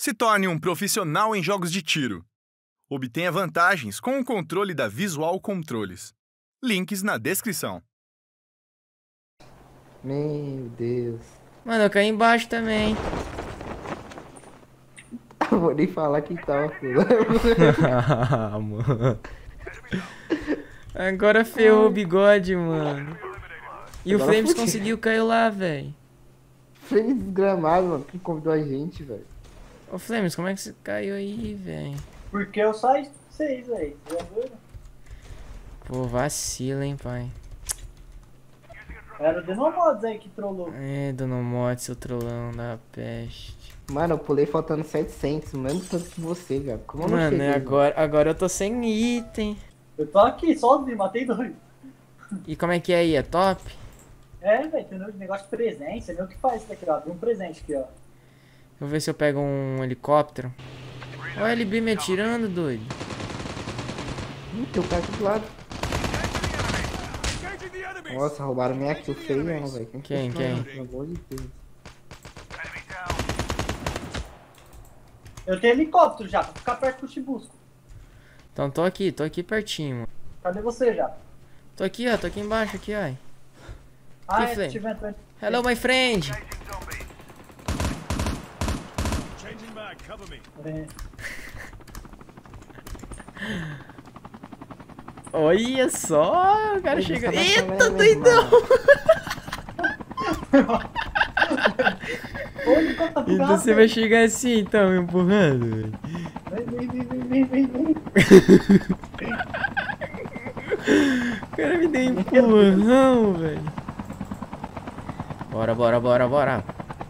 Se torne um profissional em jogos de tiro. Obtenha vantagens com o controle da Visual Controles. Links na descrição. Meu Deus. Mano, eu caí embaixo também. Eu vou nem falar que tava pulando. Ah, mano. Agora ferrou o bigode, mano. E o Agora Flames fudeu. conseguiu cair lá, velho. Flames desgramado, mano. Que convidou a gente, velho. Ô Flames, como é que você caiu aí, velho? Porque eu saí 6, velho. Você é doido? Pô, vacila, hein, pai. Era o Denomods aí que trollou. É, Dona Mote, seu trollão da peste. Mano, eu pulei faltando 700, o mesmo tanto que você, velho. Como eu não Mano, cheguei, é agora eu tô sem item. Eu tô aqui, sozinho, matei 2. E como é que é aí? É top? É, velho, tem um negócio de presente. Você viu o que faz isso daqui, ó. Tem um presente aqui, ó. Vou ver se eu pego um helicóptero. Olha o LB me atirando, doido. Tem um cara aqui do lado. Nossa, roubaram minha kill feião, velho. Quem? Pelo amor de Deus. Eu tenho helicóptero já, pra ficar perto do Chibusco. Então tô aqui pertinho, mano. Cadê você já? Tô aqui, ó, tô aqui embaixo, aqui, ó. Ah, Que é, flame? te vendo. Hello, my friend. É. Olha só, o cara Oi, chega. você tá Eita, batendo, doidão! Onde que eu tô Então você vai chegar assim, então, me empurrando, velho. Vem. O cara me deu empurrão, velho. Bora.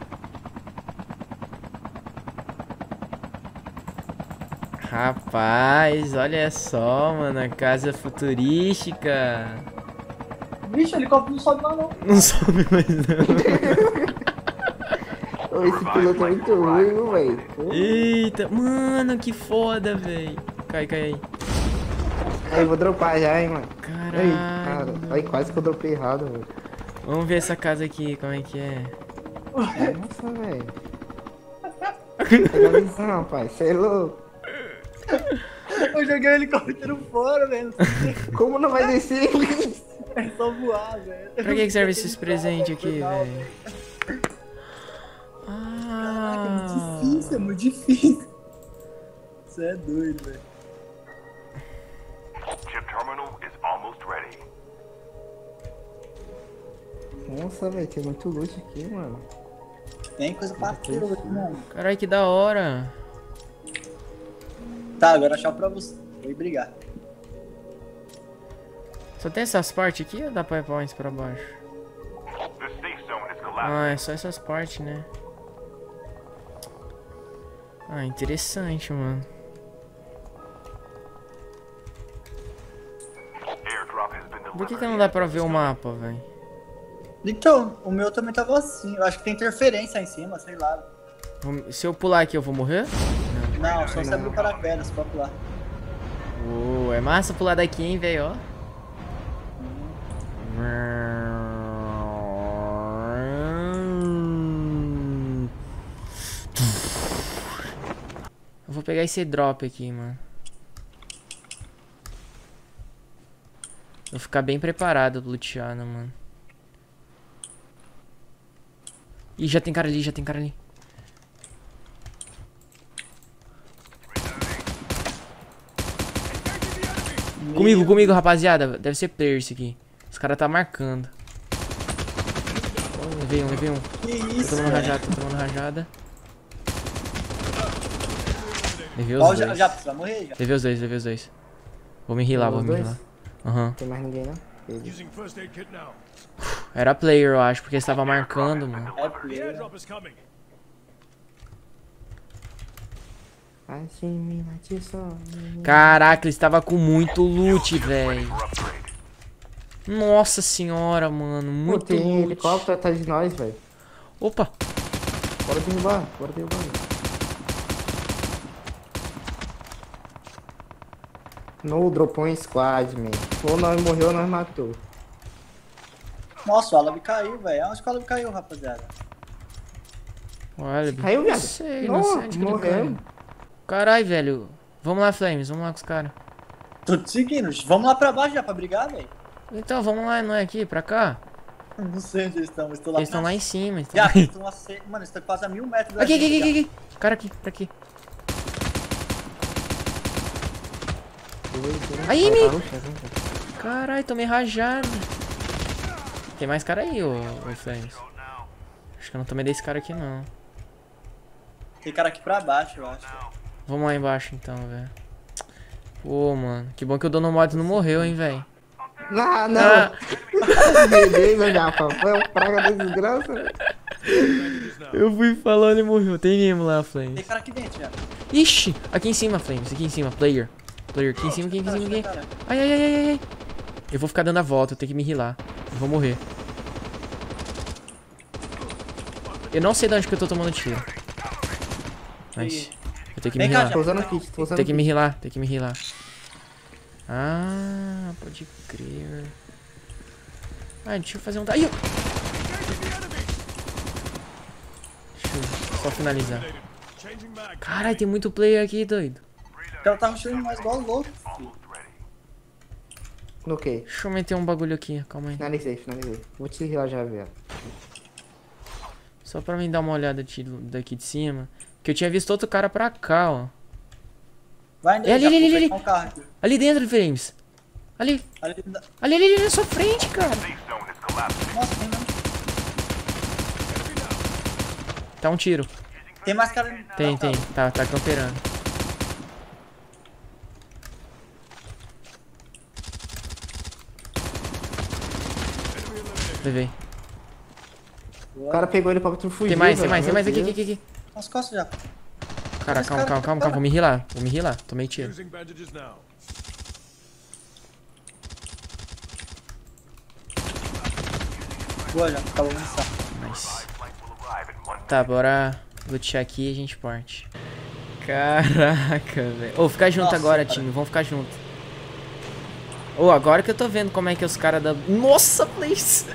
Rapaz, olha só, mano, a casa futurística. Vixe, o helicóptero não sobe lá não. Não sobe mais não. Ô, esse piloto é muito ruim, viu, velho. Pô. Eita, mano, que foda, velho. Cai aí. Aí, vou dropar já, hein, mano. Aí, cara. Caralho. Aí, quase que eu dropei errado, velho. Vamos ver essa casa aqui, como é que é. Nossa, velho. Pega a visão, rapaz. Você é louco. Eu joguei o helicóptero fora, velho. Como não vai descer? É só voar, velho. Pra que serve esses presentes aqui, Legal, velho? Caraca, é muito Ah, difícil, é muito difícil. Você é doido, velho. Chip terminal is almost ready. Nossa, velho. Tem muito loot aqui, mano. Tem coisa pra tudo aqui, mano. caralho, que da hora. Tá, agora tchau pra você. Vou ir brigar. Só tem essas partes aqui ou dá pra ir pra mais pra baixo? The safe zone is collapsing. Ah, é só essas partes, né? Ah, interessante, mano. Airdrop has been Por que delivered. não dá pra ver o mapa, velho? Então, o meu também tava assim. Eu acho que tem interferência aí em cima, sei lá. Se eu pular aqui, eu vou morrer? Não, só se abrir o paraquedas pra pular. É massa pular daqui, hein, velho, ó. Eu vou pegar esse drop aqui, mano. Vou ficar bem preparado luteando, mano. Ih, já tem cara ali, Comigo, rapaziada. Deve ser player esse aqui. Os caras tá marcando. Oh, levei um. Que isso, Tô tomando rajada. Levei os Ó, dois. já precisa morrer, já. Levei os dois. Vou me healar, Os dois? Aham. Não tem mais ninguém, não? Ele. Using first aid kit now. Era player, eu acho, porque estava marcando, mano. É player. Airdrop is coming. Bate em mim, bate só. Caraca, ele estava com muito loot, velho. Nossa senhora, mano. Pô, Muito tem loot. helicóptero atrás de nós, velho. Opa. Bora derrubar. No dropou em squad, man. Ou nós morreu ou nós matou. Nossa, o Alabi caiu, velho. Onde que o Alabi caiu, rapaziada? Olha, Caiu, viado. não sei Nossa, onde que ele morreu. caiu. Caralho, velho. Vamos lá, Flames, vamos lá com os caras. Tô te seguindo. Vamos lá pra baixo já pra brigar, velho. Então, vamos lá, não é aqui, pra cá? Não sei onde eles estão, mas tô lá Eles estão lá em cima. Eles tão Já, lá... eles estão mano, eles estão quase a 1000 metros da Aqui, gente, aqui, já. aqui, aqui. Cara aqui, pra aqui. Aí, Caralho, tomei rajado. Tem mais cara aí, ô Flames. Acho que eu não tomei desse cara aqui, não. Tem cara aqui pra baixo, eu acho. Vamos lá embaixo, então, velho. Pô, mano. Que bom que o Dono Mod não morreu, hein, velho. Não, não. Ah. Beleza, Japa. Foi um praga da desgraça, velho. Eu fui falando e morreu. Tem mesmo lá, Tem Flames. cara aqui dentro já. Ixi! Aqui em cima, Flames. Aqui em cima. Player. Player. Aqui em cima, aqui em cima, aqui. Cara, Ai, ai, ai, ai, ai. Eu vou ficar dando a volta. Eu tenho que me healar. Eu vou morrer. Eu não sei de onde que eu tô tomando tiro. Mas eu tenho que me Vem cá, healar. Tô usando kit, tô usando Tem que kit. me healar. Tem que me healar. Ah, pode crer. Ah, deixa eu fazer um... Ai, eu... Deixa eu só finalizar. Caralho, tem muito player aqui, doido. O cara tá rushando mais igual louco, filho. No quê? Deixa eu meter um bagulho aqui, calma aí. Finalizei, finalizei. Vou te healar já, velho. Só pra mim dar uma olhada daqui de cima. Que eu tinha visto outro cara pra cá, ó. Vai nele, É ali, já, ali, vou ali, pegar um carro aqui. Ali dentro, Flames. Ali, Ali, ali, na sua frente, cara. Safe zone is collapsing. nossa, tem não. Tá um tiro. Tem mais cara. Tem, tem. Tá camperando. Levei. O cara pegou ele pra fugiu. Tem mais, tem velho. mais, tem Meu mais aqui, Deus. aqui. Nas costas já. Cara, Mas, calma, cara, calma. cara. Vou me healar, Tomei tiro. Using bandages now. Boa já, acabou de lançar. Nice. Flight will arrive in 1 minute. Tá, bora lutear aqui e a gente parte. Caraca, velho. Ô, fica junto Nossa, agora, cara. time. Vamos ficar junto. Ô, agora que eu tô vendo como é que os caras da... Nossa, please!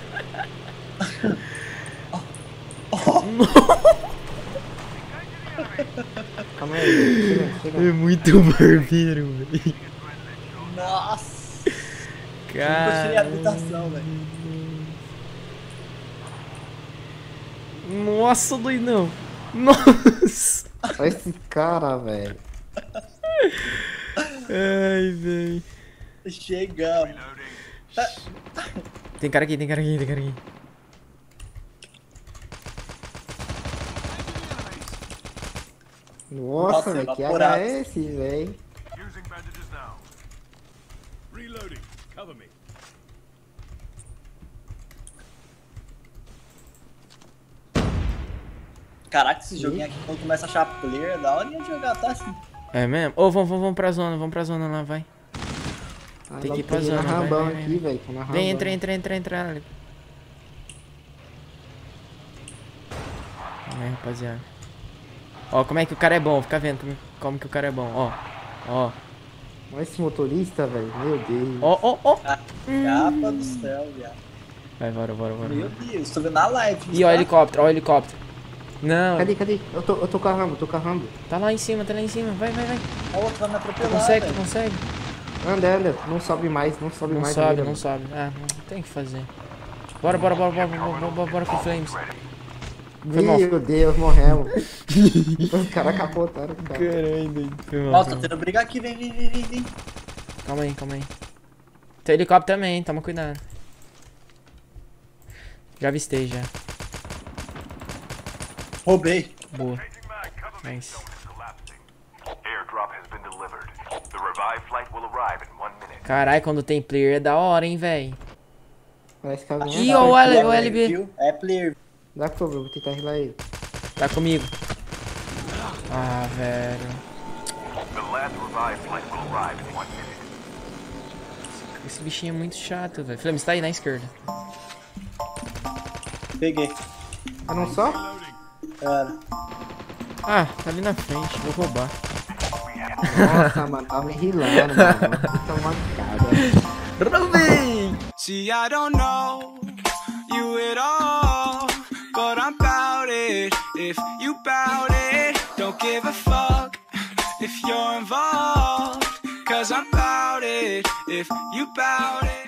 Calma aí, chega. É muito barbeiro, velho. Nossa! Eu tirei a Cara. habitação, velho. Nossa, doidão. Nossa. Olha esse cara, velho. Ai, velho. Chegamos. Tem cara aqui, tem cara aqui. Nossa, Nossa, velho, que evaporado. H é esse, velho? Using bandages now. Reloading. Cover me. Caraca, esse joguinho aqui, quando começa a achar player, é da hora de jogar, tá assim. É mesmo? Ô, vamos pra zona lá, vai. Tem que ir pra zona, na vai, Rambão vai, vai. aqui, velho. Vem, entra. Ali. Calma aí, rapaziada. Ó, como é que o cara é bom, fica vendo como que o cara é bom, ó. Olha esse motorista, velho. Meu Deus. Ó. Capa do céu, viado. Vai, bora. Meu Deus, tô vendo na live. Ih, ó, helicóptero. Não, Cadê? Eu tô com a Rambo, tá lá em cima, vai. O outro vai me atropelar, Consegue. Anda. Não sobe mais, Não ainda, sobe. mano. Ah, não tem o que fazer. Bora com o Flames. Foi mal. Meu Deus, morremos. Os caras capotaram, cara. Caralho, doido. Foi mal. Nossa, tá tendo briga aqui, vem. Calma aí. Tem helicóptero também, toma cuidado. Já avistei, já. Roubei. Boa. Changing mag. Cover me. Nice. Zone is collapsing. Airdrop has been delivered. The revived flight will arrive in 1 minute. Caralho, quando tem player é da hora, hein, véi. Parece que alguém... Ih, ó, o LB. Viu? É player. Dá que eu vou tentar rilar ele. Tá comigo. Ah, velho. The last revived flight will arrive in 1 minute. Esse bichinho é muito chato, velho. Flames, tá aí na esquerda. Peguei. Ah, não só? Era. Ah, tá ali na frente, vou roubar. Nossa, mano, tava me rilando, mano. Puta uma cara. Robin! See, I don't know you at all, but I'm about it. If you give a fuck if you're involved, 'cause I'm bout it if you bout it.